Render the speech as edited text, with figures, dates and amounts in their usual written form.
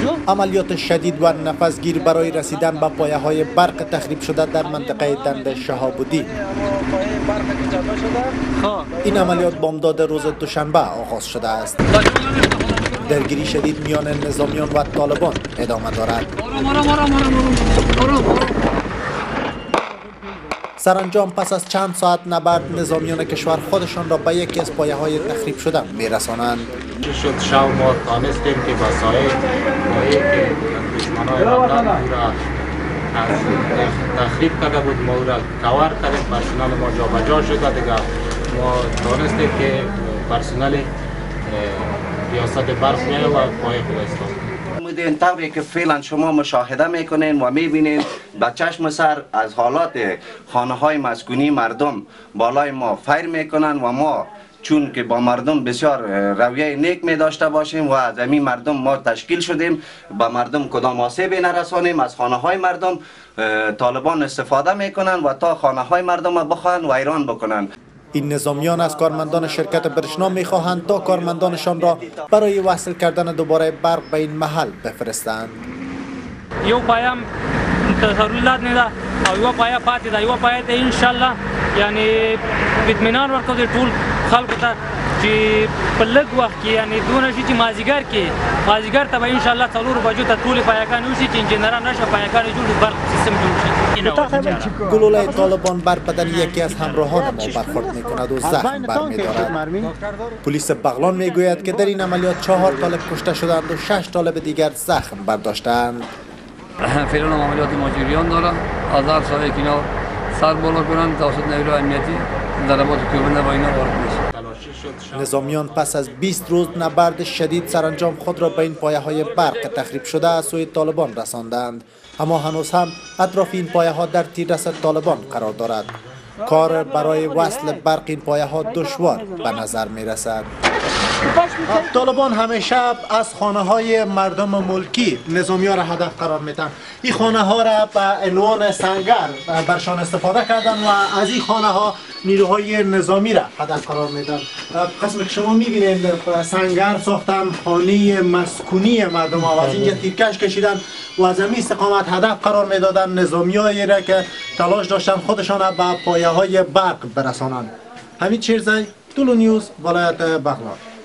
عملیات شدید و نفسگیر برای رسیدن به پایه‌های برق تخریب شده در منطقه دند شهاب‌الدین. این عملیات بامداد روز دوشنبه آغاز شده است. درگیری شدید میان نظامیان و طالبان ادامه دارد. سرانجام پس از چند ساعت نبرد نظامیان کشور خودشان را به یکی از پایه‌های تخریب شده می‌رسانند. شد شب ما تانستیم که وسایل که دشمنای رفتن را تخریب کرده بود، ما را کور کردیم، پرسنل ما جابجا شده دیگه. ما تانستیم که پرسنل ریاست برق میاد و پای خودستان این طوری که فعلا شما مشاهده میکنین و میبینین به چشم سر از حالات خانه های مسکونی مردم بالای ما فیر میکنن و ما چون که با مردم بسیار رویه نیک می داشته باشیم و از همین مردم ما تشکیل شدیم با مردم کدام آسیبی نرسانیم. از خانه های مردم طالبان استفاده میکنن و تا خانه های مردم را بخواهند و ویران بکنن. این نظامیان از کارمندان شرکت برشنا میخواهند تا کارمندانشان را برای وصل کردن دوباره برق به این محل بفرستند. یو پایم تسهیلات نه ده او یو پایا پاتې ده، یو پایا ته ان شاء الله یعنی اطمینان ورکو د ټول خلکو ته چې په لږ وخت کې یعنی دونه شي چې مازیګر ته به ان شاء الله 4 بجو ته ټول پایکان وشي چې انجنیران نشه پایکان جوړ برق سیستم جوړ شي. گلوله طالبان بر بدن یکی از همراهان ما برخورد میکند و زخم برمیدارد. پلیس بغلان میگوید که در این عملیات 4 طالب کشته شدند و 6 طالب دیگر زخم برداشتند. فعلا عملیات ماجریان داره از هر سایه که اینا سر بالا کنند توسط نیروهای امنیتی ضربات کوبنده با اینا وارد میشه. نظامیان پس از 20 روز نبرد شدید سرانجام خود را به این پایه‌های برق تخریب شده از سوی طالبان رساندند، اما هنوز هم اطراف این پایه‌ها در تیررس طالبان قرار دارد. کار برای وصل برق این پایه‌ها دشوار به نظر می رسد. طالبان همیشه از خانه‌های مردم ملکی نظامی ها را هدف قرار میدن. این خانه‌ها را به عنوان سنگر برشان استفاده کردن و از این خانه‌ها نیروهای نظامی را هدف قرار میدن. قسمی که شما می‌بینید سنگر ساختن، خانه مسکونی مردم ها و از اینجا تیرکش کشیدن و از این استقامت هدف قرار میدادن نظامیایی را که تلاش داشتن خودشان را به پایه‌های برق برسانند. حمید شیرزی، طلو نیوز، ولایت بغلان.